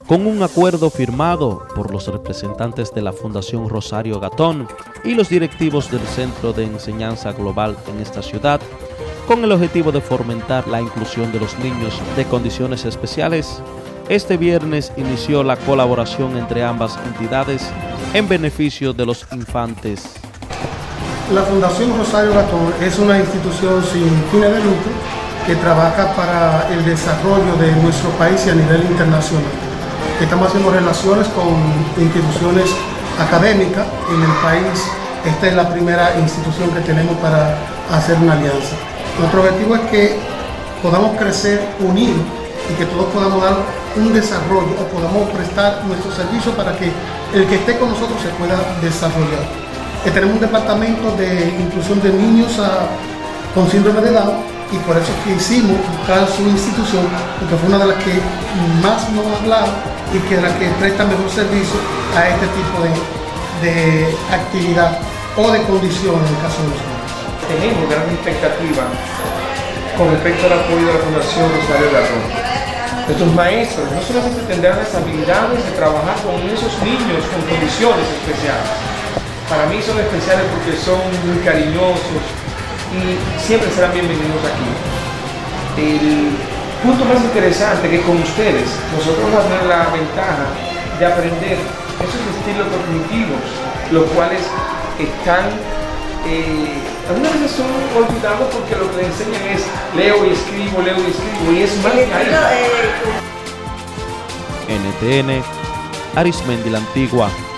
Con un acuerdo firmado por los representantes de la Fundación Rosario Gatón y los directivos del Centro de Enseñanza Global en esta ciudad, con el objetivo de fomentar la inclusión de los niños de condiciones especiales, este viernes inició la colaboración entre ambas entidades en beneficio de los infantes. La Fundación Rosario Gatón es una institución sin fines de lucro que trabaja para el desarrollo de nuestro país y a nivel internacional. Estamos haciendo relaciones con instituciones académicas en el país. Esta es la primera institución que tenemos para hacer una alianza. Nuestro objetivo es que podamos crecer unidos y que todos podamos dar un desarrollo o podamos prestar nuestro servicio para que el que esté con nosotros se pueda desarrollar. Tenemos un departamento de inclusión de niños con síndrome de Down y por eso es que hicimos buscar su institución, porque fue una de las que más nos ha hablado y que es la que presta mejor servicio a este tipo de actividad o de condición en el caso de los niños. Tenemos gran expectativa con respecto al apoyo de la Fundación Rosario Gatón. Nuestros maestros no solamente tendrán las habilidades de trabajar con esos niños con condiciones especiales. Para mí son especiales porque son muy cariñosos y siempre serán bienvenidos aquí. El punto más interesante es que con ustedes nosotros vamos a tener la ventaja de aprender esos estilos cognitivos, los cuales están algunas veces son olvidados porque lo que le enseñan es leo y escribo y es más que ahí. NTN, Arismendi La Antigua.